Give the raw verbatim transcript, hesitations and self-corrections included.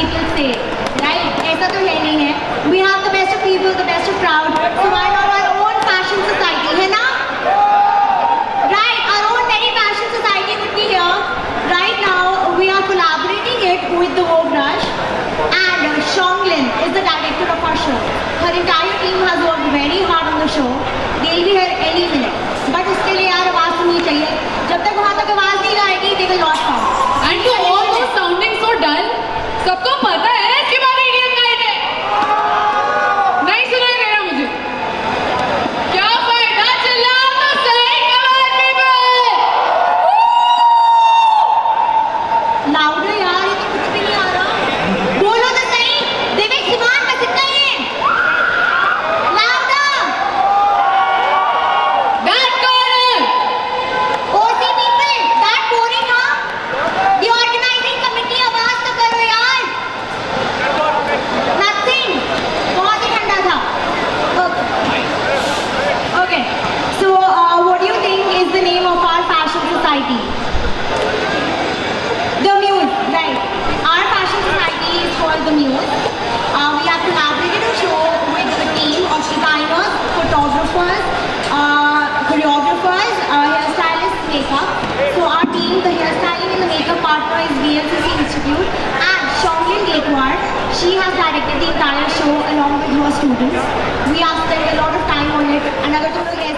people say, right? ऐसा तो है नहीं है. We have the best of people, the best of crowd. So why not our own fashion society, है ना? Right, our own Neri Fashion Society would be here. Right now, we are collaborating it with the Vogue Rush, and uh, Shonglin is the director of our show. Her entire team has worked very hard on the show. They'll be here any minute. But उसके लिए यार आवाज सुननी चाहिए. जब तक वहाँ तक आवाज नहीं आएगी, they will not come. And to all those sounding so dull, सबको पता है कि बात इंडियन नाइट है. नहीं सुनाई दे रहा मुझे. क्या फायदा चिल्लाओ तो सही, come on people. Louder यार, ये तो कुछ भी नहीं आ रहा. बोलो तो सही. दिव्य सिमान में कितना है? Louder. That corner. O C people, that boring huh? The organizing committee आवाज तो करो यार. Nothing. बहुत ही ठंडा था. Okay. Okay. So, uh, what do you think is the name of our fashion society? The Muse, right? Our fashion society is called the Muse. Uh, we have collaborated a show with a team of designers, photographers, uh, choreographers, uh, hairstylists, makeup. So our team, the hairstyling and the makeup partner is V L C C Institute, and Shonglin Gatewar. She has directed the entire show along with her students. We have spent a lot of time on it, and अगर तुम लोग